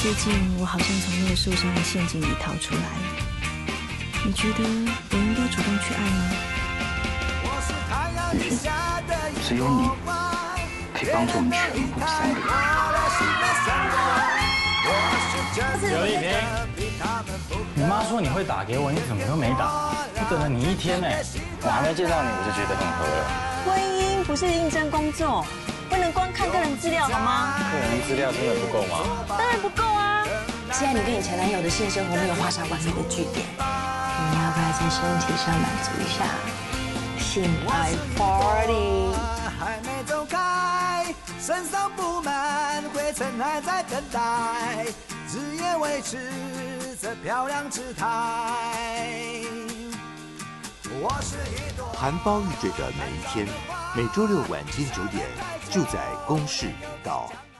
最近我好像从那个受伤的陷阱里逃出来了。你觉得我应该主动去爱吗？ 只有你可以帮助我们全部3个人。 刘丽萍，你妈说你会打给我，你怎么都没打？我等了你1天呢。 我还没见到你，我就觉得很合了。 婚姻不是应征工作，不能光看个人资料好吗？ 个人资料真的不够吗？ 当然不够啊！ 现在你跟你前男友的性生活没有画上完美的句点，你要不要在身体上满足一下性爱 party？ 还没走开，身上布满灰尘，还在等待，日夜维持着漂亮姿态。 含苞欲坠的每一天，每周六晚间9点，就在公视频道。